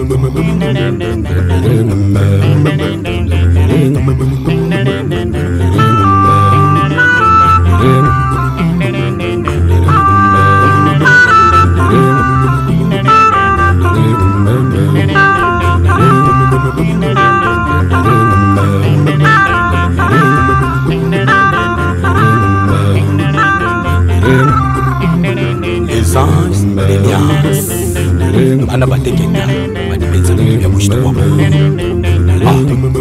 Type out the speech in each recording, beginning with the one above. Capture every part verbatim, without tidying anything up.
Les anges, les liasses, bana batekenda, bani benza ya mushtu wa ah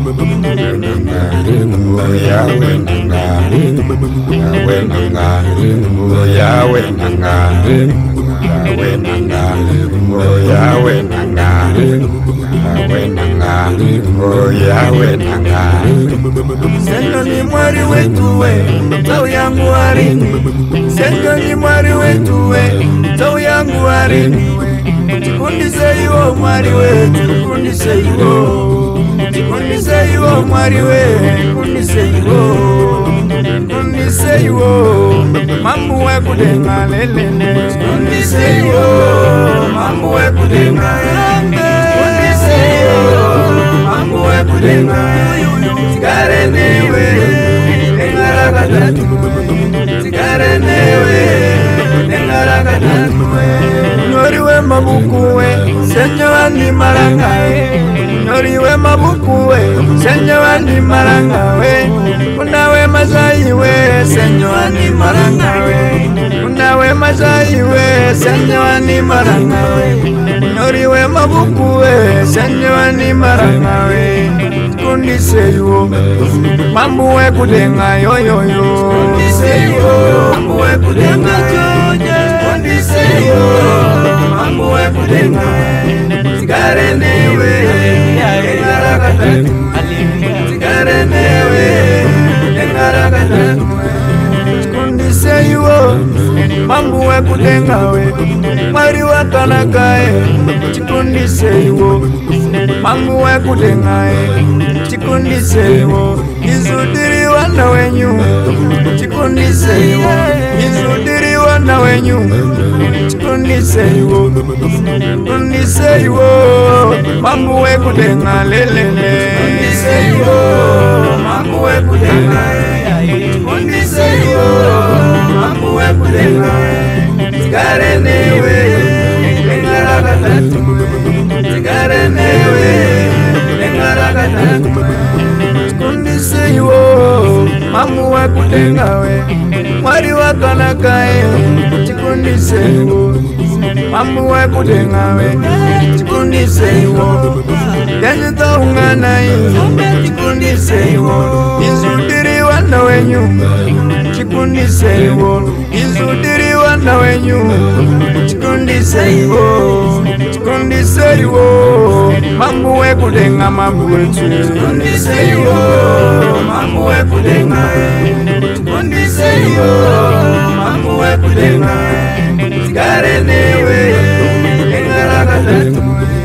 yawe nanga yawe nanga yawe nanga yawe nanga yawe nanga yawe nanga yawe nanga Sendo ni mwari wetu we tau yangu arini Sendo ni mwari wetu we tau yangu arini Tikundise iwo mwari we tikundise iwo Tikundise iwo mwari we kundise iwo Kundise iwo mambu we kudenga lelele Kundise iwo mambu we kudenga yambe Kundise iwo mambu we kudenga Tikare newe Nengara katatu Tikare newe Nengara katatu Nyoriwe mabukuwe Senyo andi marangawe Nyoriwe mabukuwe Senyo andi marangawe Unawe mazaiwe Senyo andi marangawe Unawe mazaiwe Senyo andi marangawe Nyoriwe mabukuwe Senyo andi marangawe Kundise iwo mambu we kudenga yo yo yo Kundise iwo mambu we kudenga joje Kundise iwo mambu we kudenga Tikare newe Nengara katatu Tikare newe Nengara katatu Kundise iwo mambu we kudenga we Mwari wakanakae Chikundise iwo mambu we kudenga Chikundise iwo Izudiri wana wenyu Chikundise iwo Izudiri wana wenyu Chikundise iwo Kundise iwo mambu we kudenga lelele Kundise iwo mambu we kudenga Kundise iwo mambu we kudenga Tikare newe Nengara katatu Tikare newe Nengara katatu Kundise iwo mambu we kudenga we Mwari wakanakae Chikundise iwo mambu we kudenga we Chikundise iwo Yanyuta ungana iwo Chikundise iwo Izudiri wana wenyu Chikundise iwo Izudiri wana wenyu Chikundise iwo Chikundise iwo mambu we kudenga mambu wetu Chikundise iwo mambu we kudenga Chikundise iwo mambu we kudenga Tikare newe Nengara katatu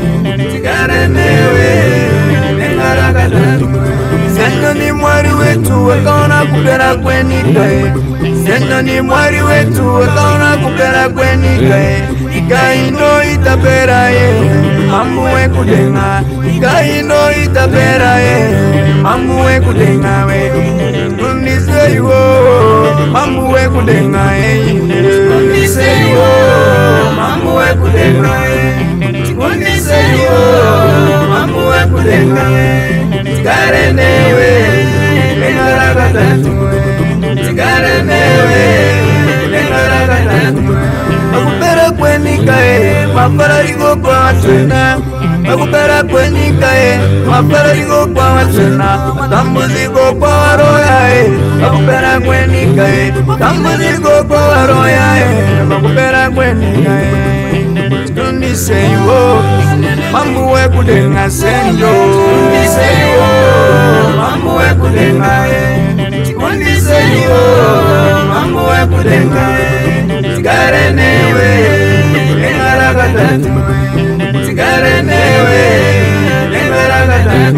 Tikare newe Nengara katatu Sendo ni mwari wetu wakaona kupera kwenikae Sendo ni mwari wetu wakaona kupera kwenikae Ikaino itapera ye mambu we kudenga Ikaino itapera ye mambu we kudenga we Kundise iwo mambu we kudenga ye Kundise iwo mambu we kudenga ye Kundise iwo mambu we kudenga ye Tikare newe Nengara katatu Tikare newe Nengara katatu Bakupera kwenikae Mafara rigo kwa watuna Bakupera kwenikae Mafara rigo kwa watuna Tambuzi go kwa waroyae Bakupera kwenikae Tambuzi go kwa waroyae Bakupera kwenikae Kundise iwo mambu we kudenga sendo Kundise iwo mambu we kudenga Kundise iwo mambu we kudenga Tikare newe Nengara katatu Tikare newe Nengara katatu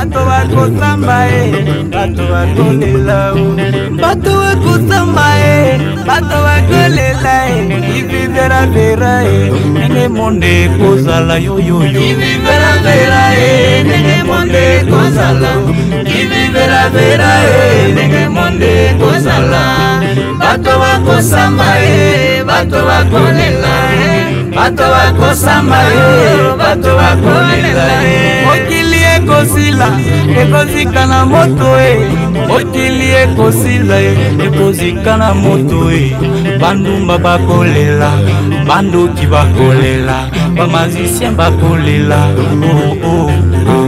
bato bakosamba e bato bakolela bato bakosamba e bato bakolela e ivivera vera e nenge monde kozala yo yo yo ivivera vera e nenge monde kozala ivivera vera e nenge monde kozala bato bakosamba e bato bakolela bato bakosamba e bato bakolela mokili ekosila ekozika na moto e mokili ekosila ekozika na moto e bandumba bakolela bandoki bakolela bamazisien bakolela oh, oh, oh.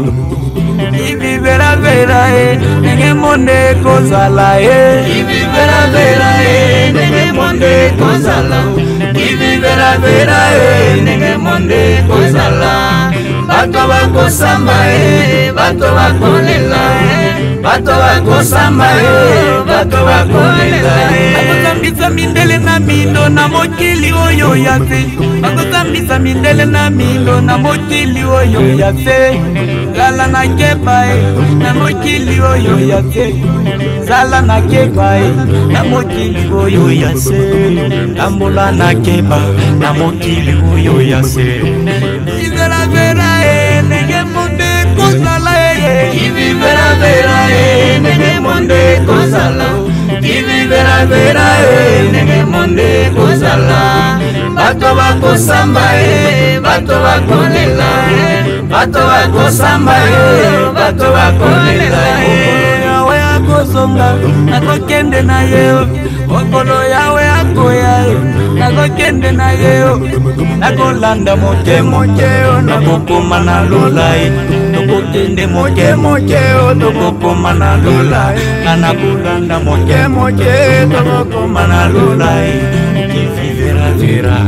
Ivivera vera e nenge monde kozala e ivivera vera e nenge monde kozala ivivera vera e nenge monde kozala bato bakosamba e bato bakolela e bato bakosamba e bato bakolela e bakosambisa mindele na mindo na mokili oyo ya te bakosambisa mindele na mindo na mokili oyo ya te zala na keba e na mokili oyo ya te zala na keba e na mokili oyo ya se tambola na keba na mokili oyo ya se ivivera vera e nenge monde kozala e ivivera vera e nenge monde kozala ivivera vera e nenge monde kozala bato bakosamba e bato bakolela e bato bakosamba e bato bakolela e yawe akosonga nakokende na yeo okolo yawe akoya e nakokende na yeo nakolanda moke mokeo nakokoma na lola e tokokende moke mokeo tokokoma na lola e nanakolanda moke moke tokokoma na lola e kivivera vera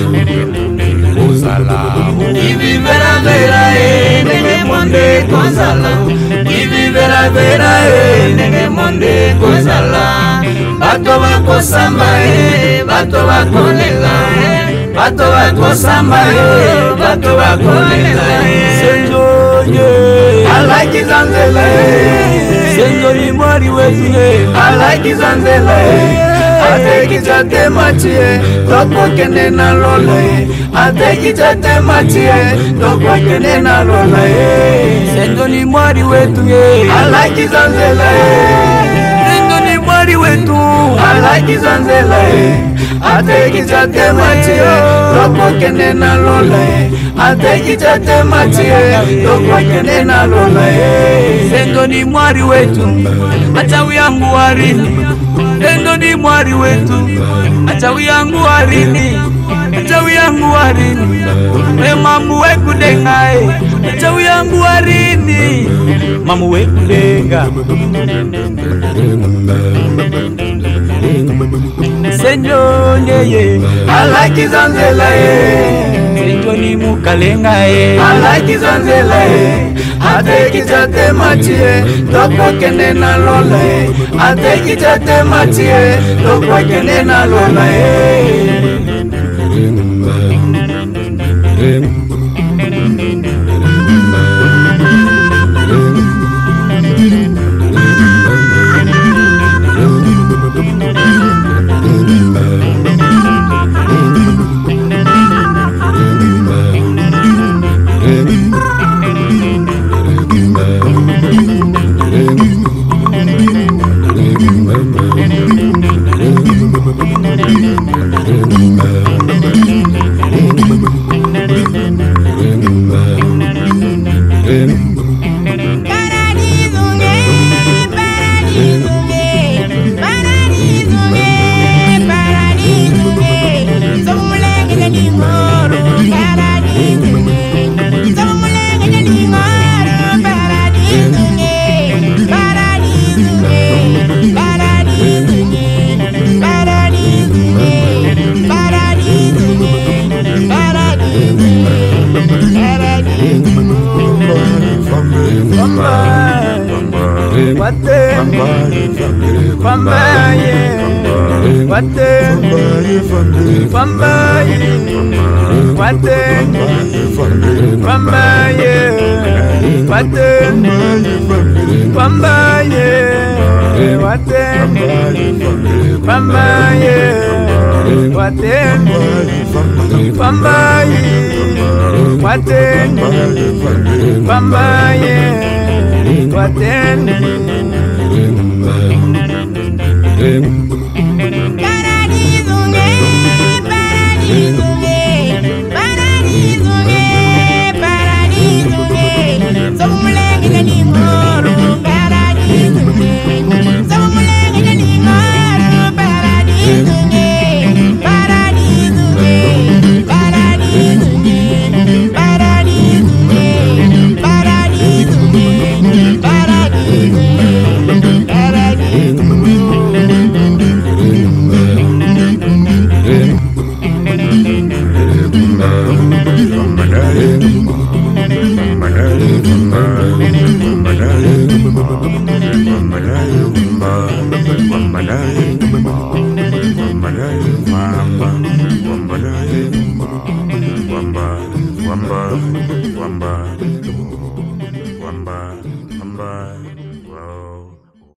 kozala ivivera vera e nenge monde kozala ivivera vera e nenge monde kozala bato bakosamba e bato bakolela e bato bakosamba e bato bakolela e senzoye alakizanzela e senzoyi mwari wetu e alakizanzela e atekiza te matie tokokende na lola e atekiza te matie tokokende na lola e sendoni mwari wetu e alakizanzela e sendoni mwari wetu alakizanzela e atekiza te matie tokokende na lola e atekiza te matie tokokende na lola e sendoni mwari wetu achawi yangu warini endo ni mwari wetu achawi yangu warini achawi yangu warini we mamu wekudenga e achawi yangu warini mamu wekudenga senyo nyeye alakizanzela e senyo ni mukalenga e alakizanzela e atekiza te matie tokokende na lola e atekiza te matie tokokende na lola e Fambaye, waten Pambaye waten Pambaye waten Pambaye waten Pambaye waten Paradizunge, paradizunge, paradizunge, paradizunge. Somulenge jani moro, paradizunge. Somulenge jani moro, paradizunge, paradizunge, paradizunge, paradizunge, paradizunge, paradizunge, paradizunge. Wamba, wamba, wamba, wamba.